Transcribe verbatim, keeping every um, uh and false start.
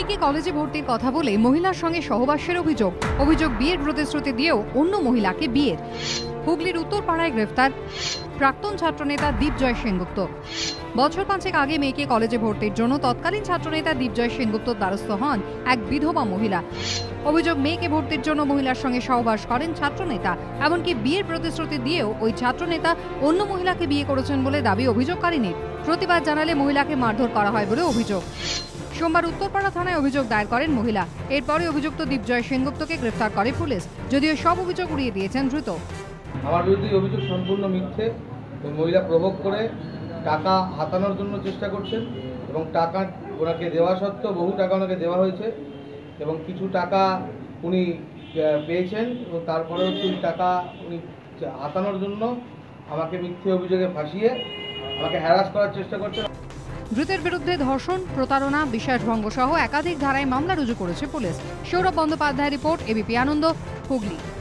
মেয়েকে কলেজে ভর্তির কথা বলে মহিলার সঙ্গে সহবাসের অভিযোগ অভিযোগ বিয়ের প্রতিশ্রুতি দিয়েও অন্য মহিলাকে বিয়ের। হুগলির উত্তরপাড়ায় গ্রেফতার প্রাক্তন ছাত্রনেতা দীপজয় সেনগুপ্ত। বছর পাঁচেক আগে মেয়েকে কলেজে ভর্তির জন্য তৎকালীন ছাত্রনেতা দীপজয় সেনগুপ্তর দ্বারস্থ হন এক বিধবা মহিলা। অভিযোগ, মেয়েকে ভর্তির জন্য মহিলার সঙ্গে সহবাস করেন ছাত্রনেতা, এমনকি বিয়ের প্রতিশ্রুতি দিয়েও ওই ছাত্রনেতা অন্য মহিলাকে বিয়ে করেছেন বলে দাবি অভিযোগকারিনীর। প্রতিবাদ জানালে মহিলাকে মারধর করা হয় বলে অভিযোগ। সোমবার উত্তরপাড়া থানায় অভিযোগ দায়ের করেন মহিলা। এরপরে অভিযুক্ত দীপজয় সেনগুপ্তকে গ্রেফতার করে পুলিশ, যদিও সব অভিযোগ উড়িয়ে দিয়েছেন ধৃত। আমার বিরুদ্ধে অভিযোগ সম্পূর্ণ মিথ্যে। ওই মহিলা প্রভোগ করে টাকা হাতানোর জন্য চেষ্টা করছেন এবং টাকা ওনাকে দেওয়া সত্ত্বেও বহু টাকা ওনাকে দেওয়া হয়েছে এবং কিছু টাকা উনি পেয়েছেন এবং তারপরেও সেই টাকা উনি হাতানোর জন্য আমাকে মিথ্যে অভিযোগে ফাঁসিয়ে আমাকে হ্যারাস করার চেষ্টা করছেন। ধৃতের বিরুদ্ধে ধর্ষণ, প্রতারণা, বিশ্বাসভঙ্গ সহ একাধিক ধারায় মামলা রুজু করেছে পুলিশ। সৌরভ বন্দ্যোপাধ্যায়ের রিপোর্ট, এবিপি আনন্দ, হুগলি।